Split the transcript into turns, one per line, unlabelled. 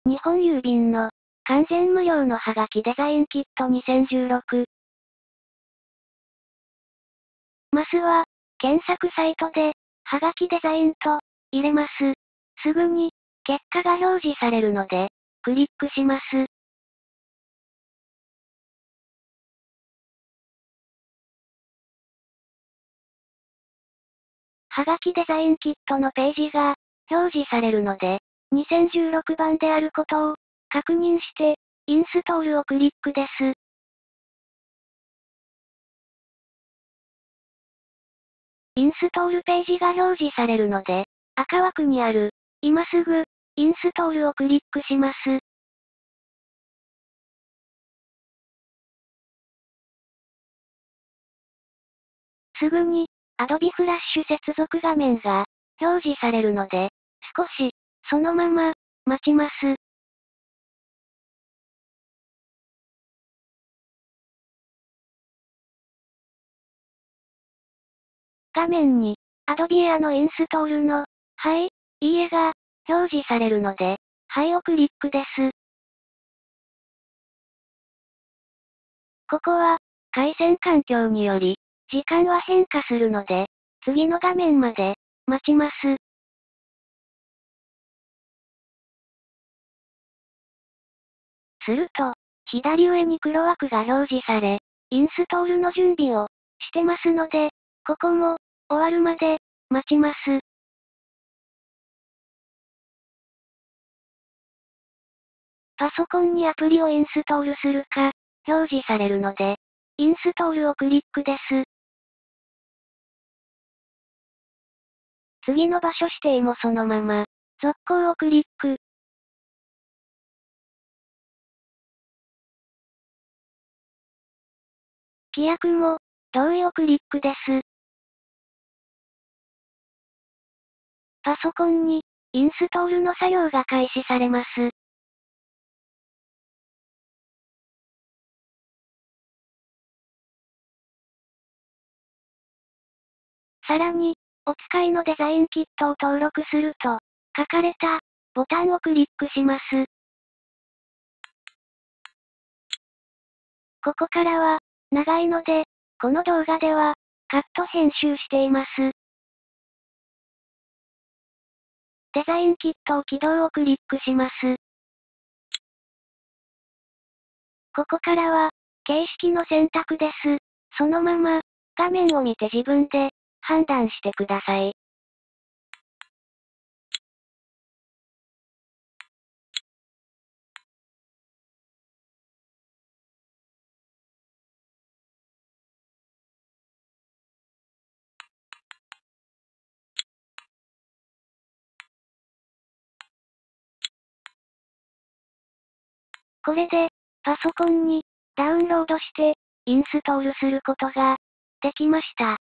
日本郵便の完全無料のハガキデザインキット2016。まずは、検索サイトで、ハガキデザインと、入れます。すぐに、結果が表示されるので、クリックします。ハガキデザインキットのページが、表示されるので、2016番であることを、確認して、インストールをクリックです。インストールページが表示されるので、赤枠にある、今すぐ、インストールをクリックします。すぐに、Adobe Flash 接続画面が、表示されるので、少し、そのまま、待ちます。画面に、Adobe Air のインストールの、はい、いいえが、表示されるので、はいをクリックです。ここは、回線環境により、時間は変化するので、次の画面まで、待ちます。すると、左上に黒枠が表示され、インストールの準備を、してますので、ここも、終わるまで、待ちます。パソコンにアプリをインストールするか、表示されるので、インストールをクリックです。次の場所指定もそのまま、続行をクリック。規約も、同意をクリックです。パソコンに、インストールの作業が開始されます。さらに、お使いのデザインキットを登録すると、書かれた、ボタンをクリックします。ここからは、長いので、この動画では、カット編集しています。デザインキットを起動をクリックします。ここからは、形式の選択です。そのまま、画面を見て自分で、判断してください。これで、パソコンに、ダウンロードして、インストールすることが、できました。